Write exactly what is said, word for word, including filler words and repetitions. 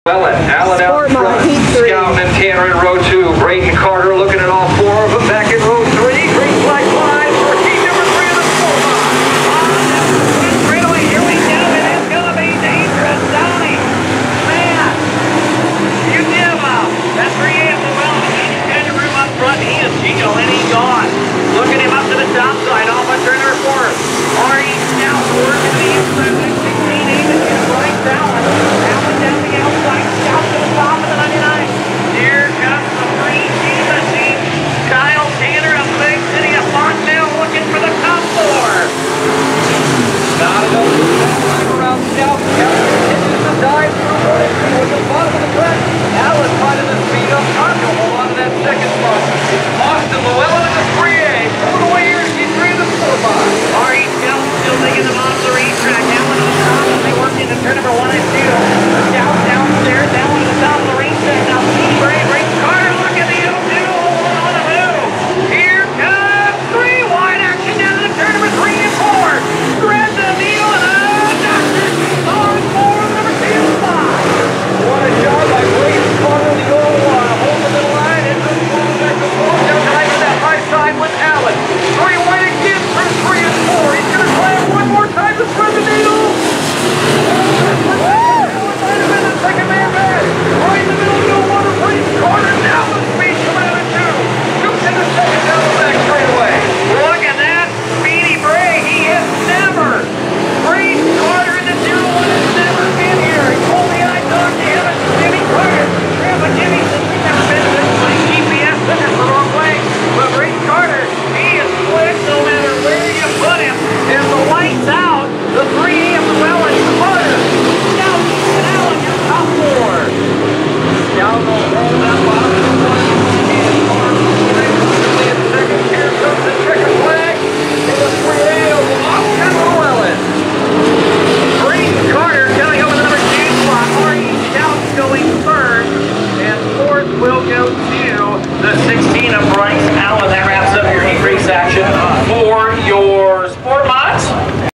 Allen, Allen out in front, Scout and Tanner in row two, Brayton Carter looking at all four of them back in row three, green flag flies for heat number three of the four mile. Really, here we go, and it's going to be dangerous, Donnie. Man, you give up. That's three A of the well, he's got to room up front, he is Gino, and he's gone. Look at him up to the top side, off by turner fourth. Are he now working to the inside, sixteen A, and he's right down. Allen down the outside, Scout to the top of the ninety-nine. Here comes the three Timothy. Kyle Tanner of Big City of Fontdale looking for the top four. Not enough time around Scout. Scout continues to dive through what is with the bottom of the track. Allen finding the speed up top to hold on to that second spot. Austin Llewellyn in the three A. All the way here, G three of the four mile. R E Scout still taking them off the racetrack. Allen on top as they work into turn number one and two. Scout downstairs, Allen at the top of the racetrack. Now Speedy Bray, Brayton Carter, look at the L two, holding on the move. Here comes three wide action down to the turn number three and four. Thread the needle and a doctor on four, number two spot. What a job by Brayton Carter, the old one, holding the line and just moving back and forth down the right to that high side with Allen. Three wide again for three and four. He's going to try it one more time to thread the needle. Second man back. Right in the middle, no water, Brayton Carter. Now the speed coming out of two. Shoots in the second down the back straight away. Look at that. Speedy Bray, he has never. Brayton Carter in the zero one has never been here. Only I talked to him and Jimmy Carter. Grandpa Jimmy says he's never been to this place. G P S took us the wrong way. But Brayton Carter, he is slick no matter where you put him. And the lights out, the three A of the well and Carter. Scout and Allen, your top four. Down the hole, that bottom of the one. And Carter in second. Here comes the checkered flag. In the three A of Austin Llewellyn. Brayton Carter coming over the number two spot. R E Scout going third. And fourth will go to the sixteen of Bryce Allen. That wraps up your heat race action for